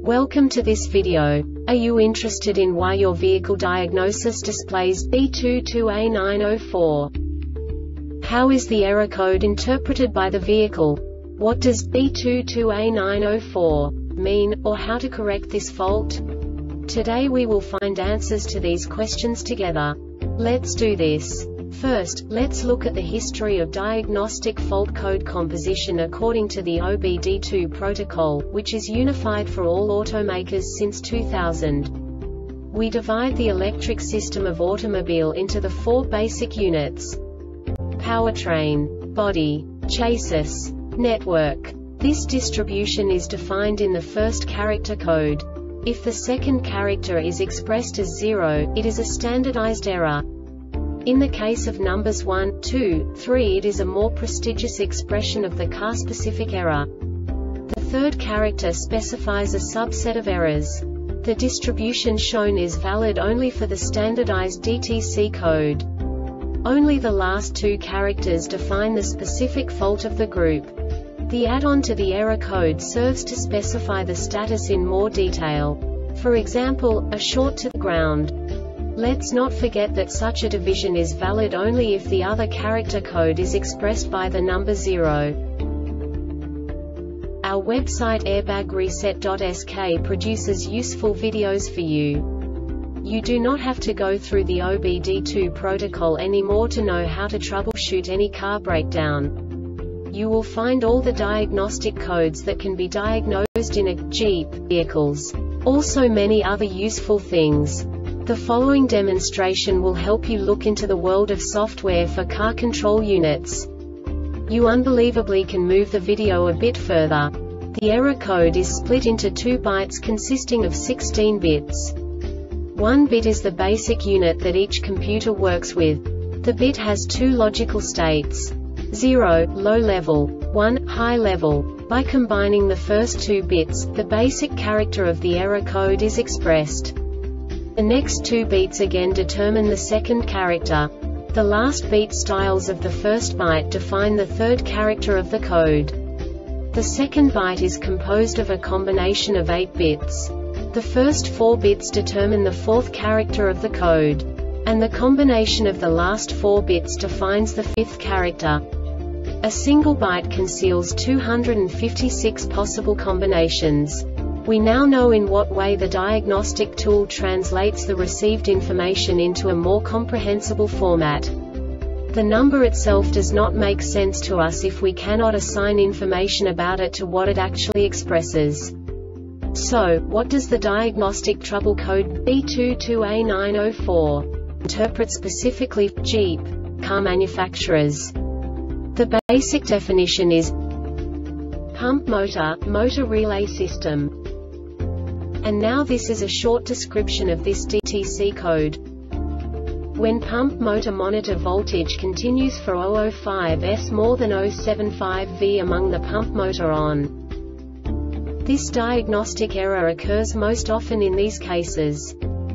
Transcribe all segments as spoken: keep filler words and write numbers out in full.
Welcome to this video. Are you interested in why your vehicle diagnosis displays B two two A nine zero four? How is the error code interpreted by the vehicle? What does B two two A nine zero four mean, or how to correct this fault? Today we will find answers to these questions together. Let's do this. First, let's look at the history of diagnostic fault code composition according to the O B D two protocol, which is unified for all automakers since two thousand. We divide the electric system of automobile into the four basic units: powertrain, body, chassis, network. This distribution is defined in the first character code. If the second character is expressed as zero, it is a standardized error. In the case of numbers one, two, three, it is a more prestigious expression of the car-specific error. The third character specifies a subset of errors. The distribution shown is valid only for the standardized D T C code. Only the last two characters define the specific fault of the group. The add-on to the error code serves to specify the status in more detail. For example, a short to the ground. Let's not forget that such a division is valid only if the other character code is expressed by the number zero. Our website airbag reset dot S K produces useful videos for you. You do not have to go through the O B D two protocol anymore to know how to troubleshoot any car breakdown. You will find all the diagnostic codes that can be diagnosed in a Jeep vehicles. Also many other useful things. The following demonstration will help you look into the world of software for car control units. You unbelievably can move the video a bit further. The error code is split into two bytes consisting of sixteen bits. One bit is the basic unit that each computer works with. The bit has two logical states: zero, low level, one, high level. By combining the first two bits, the basic character of the error code is expressed. The next two beats again determine the second character. The last beat styles of the first byte define the third character of the code. The second byte is composed of a combination of eight bits. The first four bits determine the fourth character of the code. And the combination of the last four bits defines the fifth character. A single byte conceals two hundred fifty-six possible combinations. We now know in what way the diagnostic tool translates the received information into a more comprehensible format. The number itself does not make sense to us if we cannot assign information about it to what it actually expresses. So, what does the diagnostic trouble code B two two A nine zero four interpret specifically for Jeep car manufacturers? The basic definition is pump motor, motor relay system. And now this is a short description of this D T C code. When pump motor monitor voltage continues for zero zero five S more than zero point seven five volts among the pump motor on. This diagnostic error occurs most often in these cases: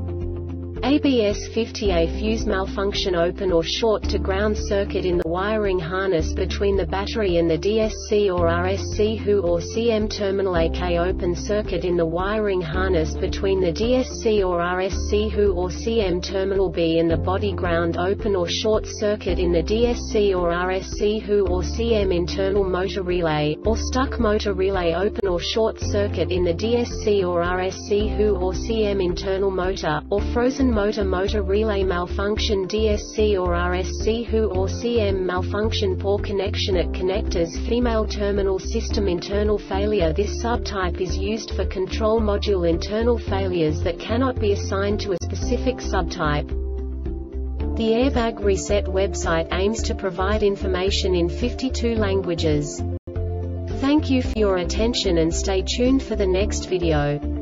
A B S fifty A fuse malfunction, open or short to ground circuit in the wiring harness between the battery and the D S C or R S C H U or C M terminal, aka open circuit in the wiring harness between the D S C or R S C H U or C M terminal B and the body ground, open or short circuit in the D S C or R S C H U or C M internal motor relay, or stuck motor relay, open or short circuit in the D S C or R S C H U or C M internal motor, or frozen motor motor relay malfunction, D S C or R S C H U or C M malfunction, poor connection at connectors, female terminal system internal failure. This subtype is used for control module internal failures that cannot be assigned to a specific subtype. The Airbag Reset website aims to provide information in fifty-two languages. Thank you for your attention and stay tuned for the next video.